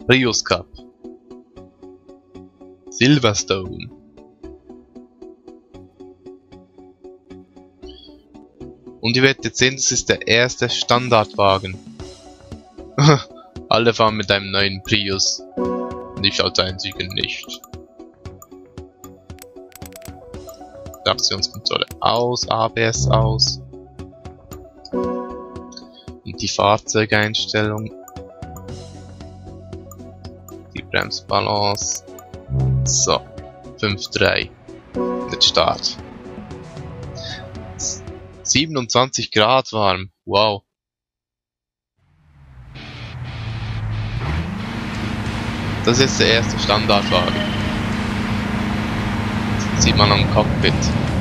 Prius Cup. Silverstone. Und ihr werdet jetzt sehen, das ist der erste Standardwagen. Alle fahren mit einem neuen Prius. Und ich als einziger nicht. Traktionskontrolle aus, ABS aus. Und die Fahrzeugeinstellung. Die Bremsbalance. So. 5.3. Jetzt Start. 27 Grad warm. Wow. Das ist der erste Standardwagen. Das sieht man am Cockpit.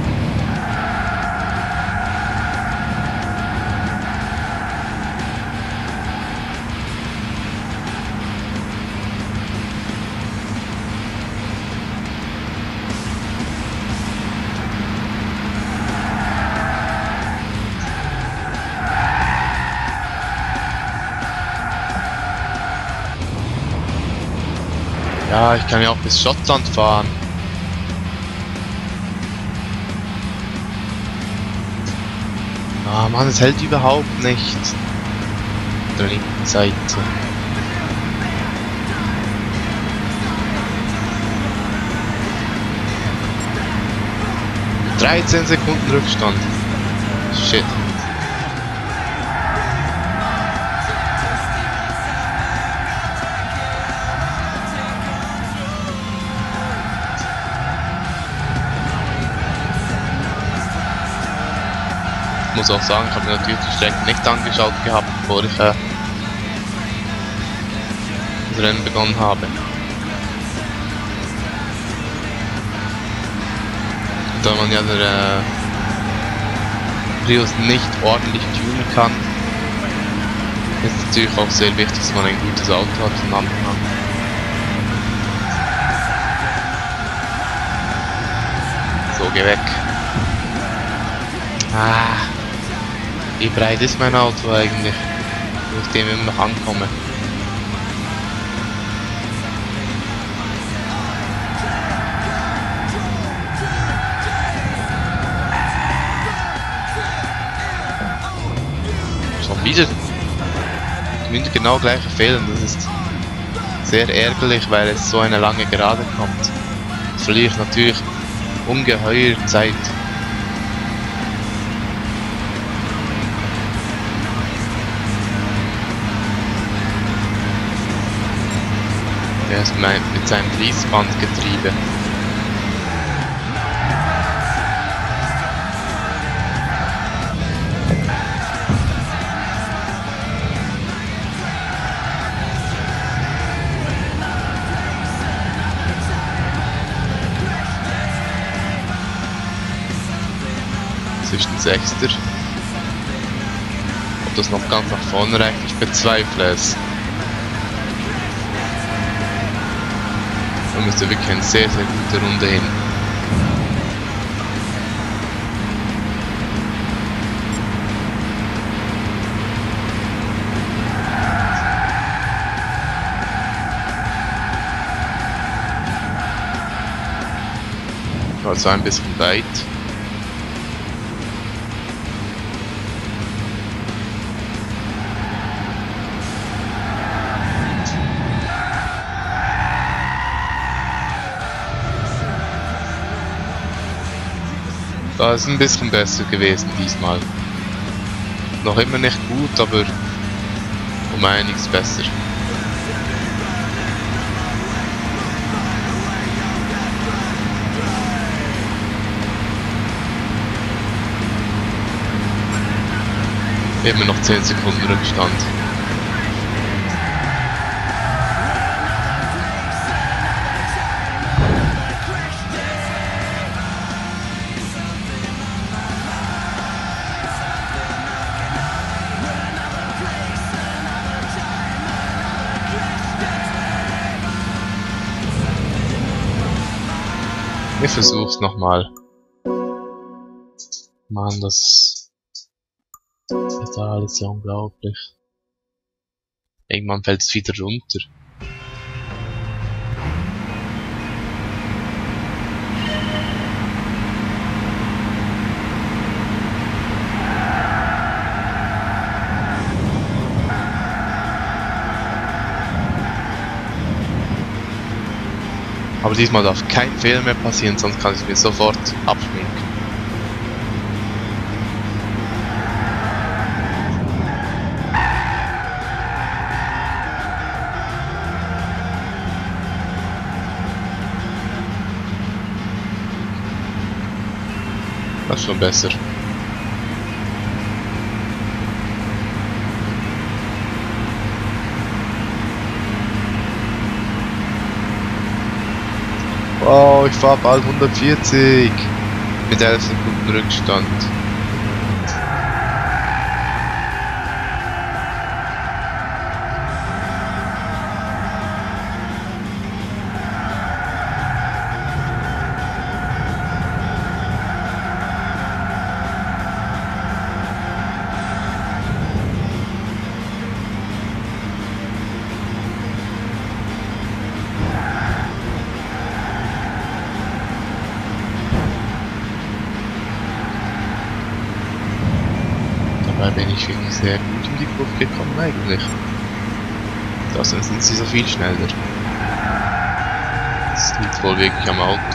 Ja, ich kann ja auch bis Schottland fahren. Ah Mann, es hält überhaupt nicht. Auf der linken Seite. ...13 Sekunden Rückstand. Shit. Ich muss auch sagen, ich habe mir natürlich die Strecke nicht angeschaut gehabt, bevor ich das Rennen begonnen habe. Da man ja der Prius nicht ordentlich tunen kann, ist es natürlich auch sehr wichtig, dass man ein gutes Auto hat von Anfang an. So, geh weg. Ah. Wie breit ist mein Auto eigentlich, wo ich dem immer noch ankomme? Schon wieder genau gleiche Fehler, das ist sehr ärgerlich, weil es so eine lange Gerade kommt. Jetzt verliere ich natürlich ungeheuer Zeit. Er ist mit seinem Fließbandgetriebe. Zwischen Sechster. Ob das noch ganz nach vorne reicht, ich bezweifle es. Da müsste wirklich eine sehr, sehr gute Runde hin. Also ein bisschen weit. Da ist ein bisschen besser gewesen diesmal. Noch immer nicht gut, aber um einiges besser. Immer noch 10 Sekunden Rückstand. Ich versuch's nochmal. Mann, das ist alles ja unglaublich. Irgendwann fällt es wieder runter. Aber diesmal darf kein Fehler mehr passieren, sonst kann ich mir sofort abschminken. Das ist schon besser. Wow, ich fahre bald 140 mit 11 Sekunden Rückstand. Dabei bin ich wirklich sehr gut in die Kurve gekommen eigentlich. Trotzdem sind sie so viel schneller. Das liegt wohl wirklich am Auto.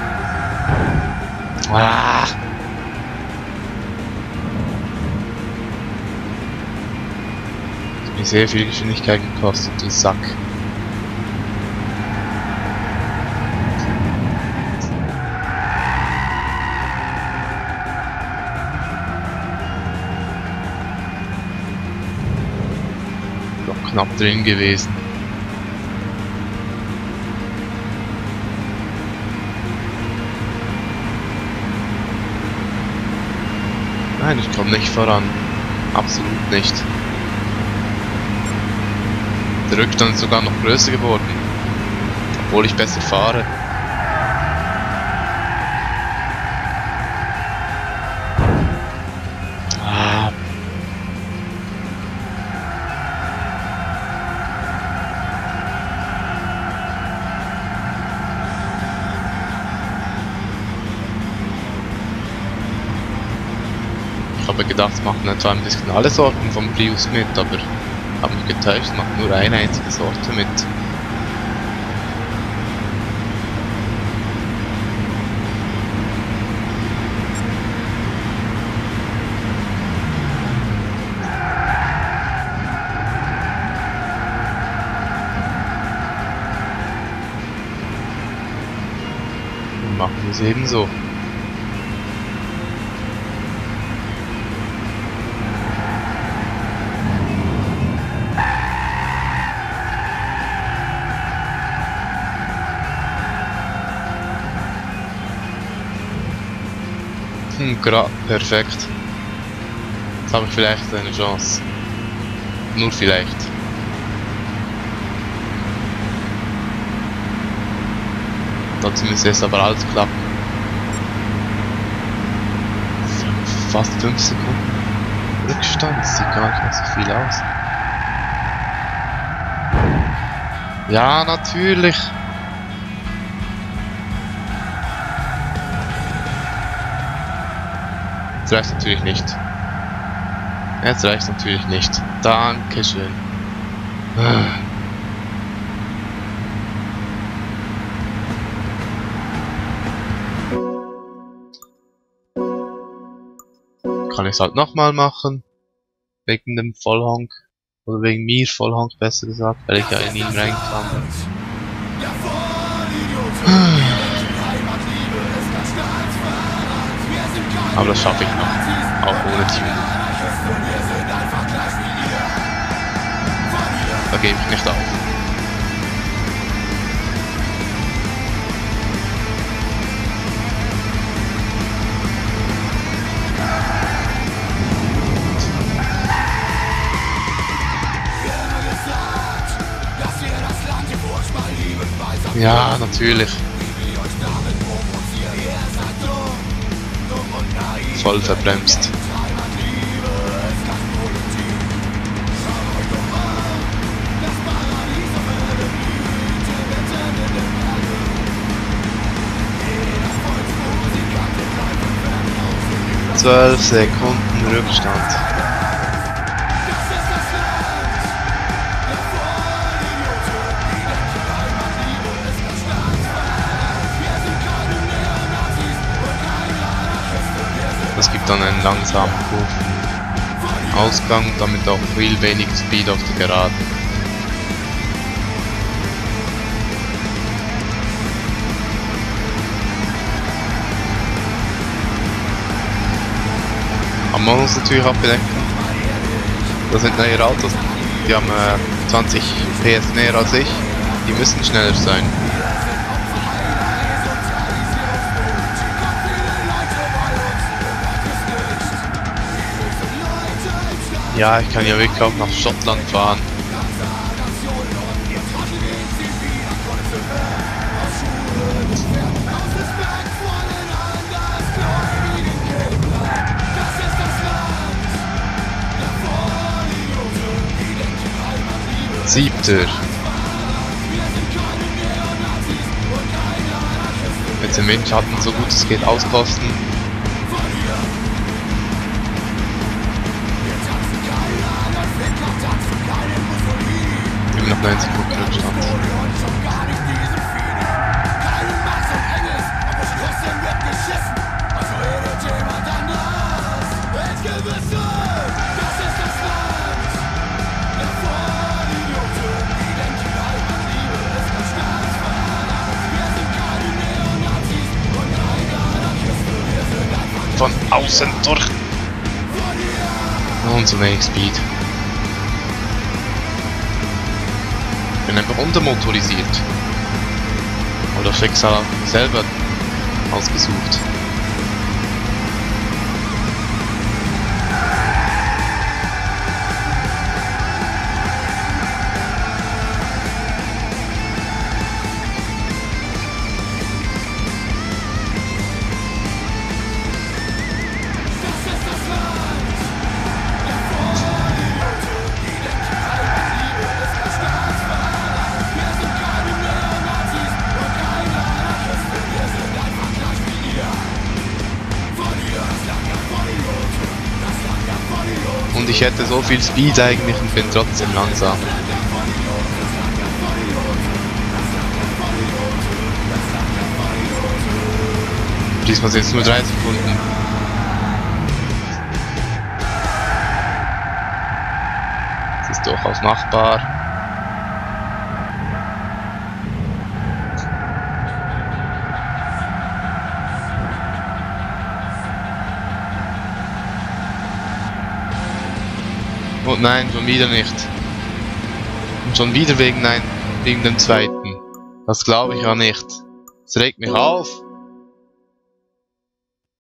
Ah! Das hat mir sehr viel Geschwindigkeit gekostet, du Sack. Knapp drin gewesen. Nein, ich komme nicht voran. Absolut nicht. Der Rückstand ist sogar noch größer geworden. Obwohl ich besser fahre. Ich habe gedacht, es machen etwa ein bisschen alle Sorten vom Prius mit, aber habe mich getäuscht, es macht nur eine einzige Sorte mit. Dann machen wir es ebenso. Perfekt. Jetzt habe ich vielleicht eine Chance. Nur vielleicht. Dazu müsste es aber alles klappen. Fast 5 Sekunden Rückstand. Das sieht gar nicht mehr so viel aus. Ja, natürlich. Jetzt reicht natürlich nicht. Jetzt reicht natürlich nicht. Dankeschön. Kann ich es halt nochmal machen. Wegen dem Vollhonk. Oder wegen mir Vollhonk besser gesagt, weil ich ja in ihn reinkam. Aber das schaffe ich noch, auch ohne Tune. Da gebe ich nicht auf. Ja, natürlich. Voll verbremst. Zwölf Sekunden Rückstand. dann einen langsamen Kurvenausgang, damit auch viel wenig Speed auf der Geraden. Aber man muss natürlich auch bedenken, das sind neue Autos, die haben 20 PS mehr als ich, die müssen schneller sein. Ja, ich kann ja wirklich auch nach Schottland fahren. Siebter. Jetzt im Windschatten so gut es geht auskosten. Immer noch 9 Sekunden Rückstand. Von außen durch. Und so wenig Speed. Ich bin einfach untermotorisiert. Oder Schicksal selber ausgesucht. Und ich hätte so viel Speed eigentlich und bin trotzdem langsam. Diesmal sind es nur 3 Sekunden. Das ist durchaus machbar. Und nein, schon wieder nicht. Und schon wieder wegen dem zweiten. Das glaube ich ja nicht. Das regt mich auf.